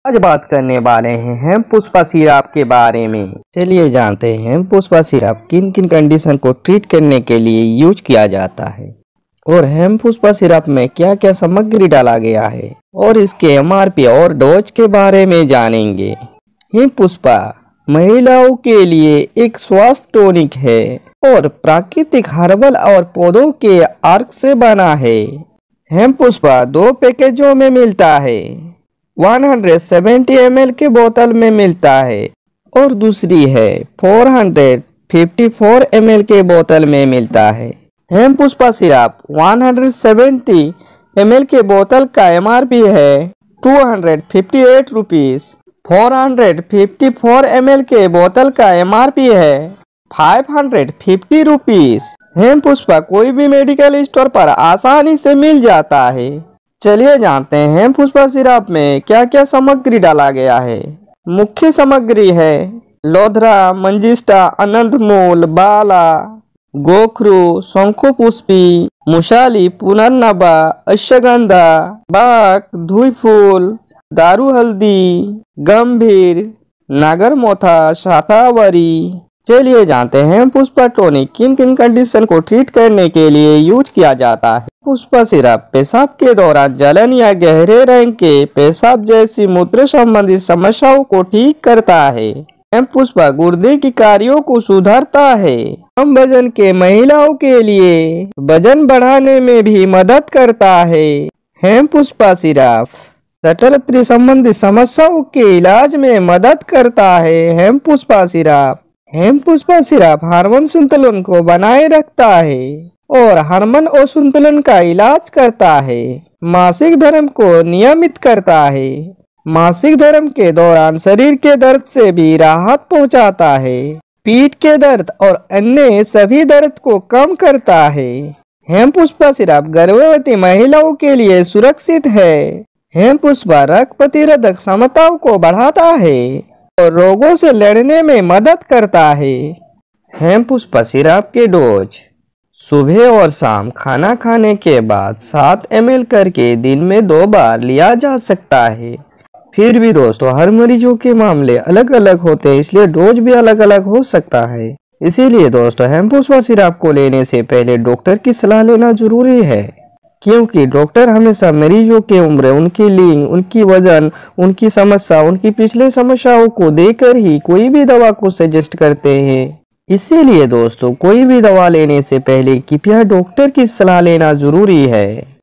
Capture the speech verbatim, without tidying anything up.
आज बात करने वाले हैं हेम पुष्पा सिरप के बारे में। चलिए जानते हैं हेम पुष्पा सिरप किन किन कंडीशन को ट्रीट करने के लिए यूज किया जाता है और हेम पुष्पा सिरप में क्या क्या सामग्री डाला गया है और इसके एमआरपी और डोज के बारे में जानेंगे। हेम पुष्पा महिलाओं के लिए एक स्वास्थ्य टॉनिक है और प्राकृतिक हर्बल और पौधों के अर्क से बना है। हेम पुष्पा दो पैकेजों में मिलता है, एक सौ सत्तर एम एल के बोतल में मिलता है और दूसरी है चार सौ चौवन एम एल के बोतल में मिलता है। हेम पुष्पा सिरप एक सौ सत्तर एम एल के बोतल का एमआरपी है दो सौ अट्ठावन रुपीस। चार सौ चौवन एम एल के बोतल का एमआरपी है पाँच सौ पचास रुपीस। हेम पुष्पा कोई भी मेडिकल स्टोर पर आसानी से मिल जाता है। चलिए जानते हैं हेम पुष्पा सिरप में क्या क्या सामग्री डाला गया है। मुख्य सामग्री है लोधरा, मंजिष्ठा, आनंदमूल, बाला, गोखरू, शंखपुष्पी, मुशाली, पुनर्नबा, अश्वगंधा, बाक, धुईफूल, दारू हल्दी, गंभीर, नागरमोथा, शातावरी। चलिए जानते हैं हेम पुष्पा टॉनिक किन किन कंडीशन को ट्रीट करने के लिए यूज किया जाता है। पुष्पा सिरप पेशाब के दौरान जलन या गहरे रंग के पेशाब जैसी मूत्र संबंधी समस्याओं को ठीक करता है। हेम पुष्पा गुर्दे की कार्यों को सुधारता है। कम वजन के महिलाओं के लिए वजन बढ़ाने में भी मदद करता है। हेम पुष्पा सिरप सटलत्री संबंधी समस्याओं के इलाज में मदद करता है। Hem Pushpa syrup Hem Pushpa syrup hormone संतुलन को बनाए रखता है और हार्मोन असंतुलन का इलाज करता है। मासिक धर्म को नियमित करता है। मासिक धर्म के दौरान शरीर के दर्द से भी राहत पहुंचाता है। पीठ के दर्द और अन्य सभी दर्द को कम करता है। हेम पुष्पा सिरप गर्भवती महिलाओं के लिए सुरक्षित है। हेम पुष्पा रक्त प्रतिरोधक क्षमताओं को बढ़ाता है और रोगों से लड़ने में मदद करता है। हेम पुष्पा सिरप के डोज सुबह और शाम खाना खाने के बाद सात एम एल करके दिन में दो बार लिया जा सकता है। फिर भी दोस्तों हर मरीजों के मामले अलग अलग होते हैं, इसलिए डोज भी अलग अलग हो सकता है। इसीलिए दोस्तों हेम पुष्पा सिरप को लेने से पहले डॉक्टर की सलाह लेना जरूरी है, क्योंकि डॉक्टर हमेशा मरीजों की उम्र, उनकी लिंग, उनकी वजन, उनकी समस्या, उनकी पिछले समस्याओं को देखकर ही कोई भी दवा को सजेस्ट करते हैं। इसीलिए दोस्तों कोई भी दवा लेने से पहले कृपया डॉक्टर की सलाह लेना जरूरी है।